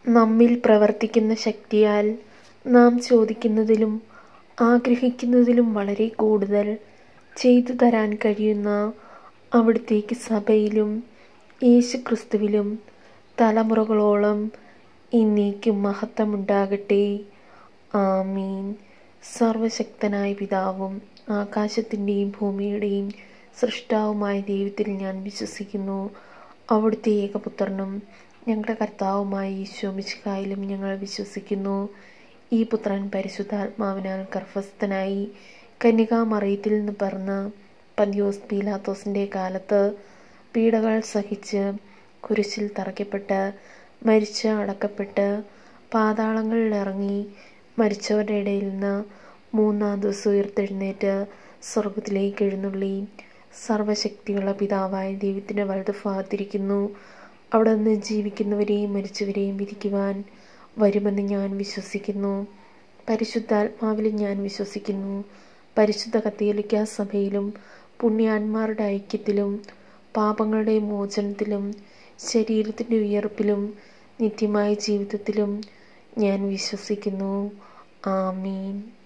നമ്മിൽ പ്രവർത്തിക്കുന്ന ശക്തിയാൽ നാം ചോദിക്കുന്നതിലും ആഗ്രഹിക്കുന്നതിലും വളരെ കൂടുതൽ ചെയ്തു തരാൻ കഴിയുന്ന അവിടുത്തേക്ക് സഭയിലും യേശുക്രിസ്തുവിലും തലമുറകളോളം എന്നേക്കും മഹത്വമുണ്ടാകട്ടെ. ആമീൻ. സർവശക്തനായ പിതാവും ആകാശത്തിൻ്റെയും ഭൂമിയുടെയും സൃഷ്ടാവുമായ ദൈവത്തിൽ ഞാൻ വിശ്വസിക്കുന്നു. അവിടുത്തെ ഏകപുത്രനും ഞങ്ങളുടെ കർത്താവുമായ ഈശോ മിശിഹായിലും ഞങ്ങൾ വിശ്വസിക്കുന്നു. ഈ പുത്രൻ പരിശുദ്ധാത്മാവിനാൽ ഗർഭസ്ഥനായി കന്യകാമറിയത്തിൽ നിന്ന് പിറന്ന് പന്തിയോസ് പീലാത്തോസിൻ്റെ കാലത്ത് പീഡകൾ സഹിച്ച് കുരിശിൽ തറയ്ക്കപ്പെട്ട് മരിച്ച് അടക്കപ്പെട്ട് പാതാളങ്ങളിൽ ഇറങ്ങി മരിച്ചവരുടെ ഇടയിൽ നിന്ന് മൂന്നാം ദിവസം ഉയർത്തെഴുന്നേറ്റ് സ്വർഗത്തിലേക്ക് എഴുന്നള്ളി സർവശക്തിയുള്ള പിതാവായ ദൈവത്തിൻ്റെ വലതുഭാഗത്തിരിക്കുന്നു. അവിടെ നിന്ന് ജീവിക്കുന്നവരെയും മരിച്ചവരെയും വിധിക്കുവാൻ വരുമെന്ന് ഞാൻ വിശ്വസിക്കുന്നു. പരിശുദ്ധാത്മാവിലും ഞാൻ വിശ്വസിക്കുന്നു. പരിശുദ്ധ കത്തോലിക്കാ സഭയിലും പുണ്യാന്മാരുടെ ഐക്യത്തിലും പാപങ്ങളുടെ മോചനത്തിലും ശരീരത്തിൻ്റെ ഉയർപ്പിലും നിത്യമായ ജീവിതത്തിലും ഞാൻ വിശ്വസിക്കുന്നു. ആമീൻ.